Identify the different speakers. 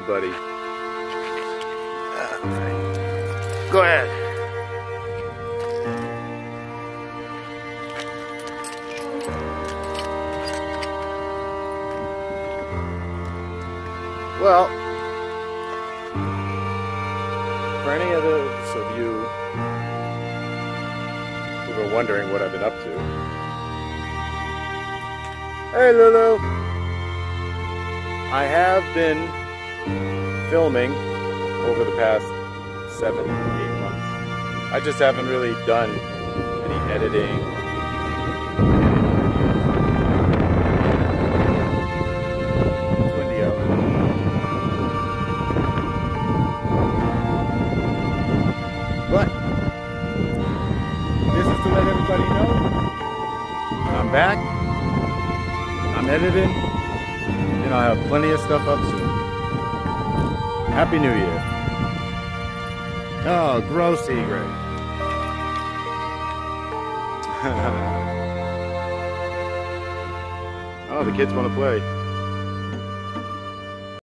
Speaker 1: board, buddy. Go ahead. Well, for any of those of you who were wondering what I've been up to. Hey Lulu! I have been filming over the past 7-8 months. I just haven't really done any editing. It's windy out. But this is to let everybody know I'm back. I'm editing. And I'll have plenty of stuff up soon. Happy New Year. Oh, gross Tigre. Oh, the kids want to play.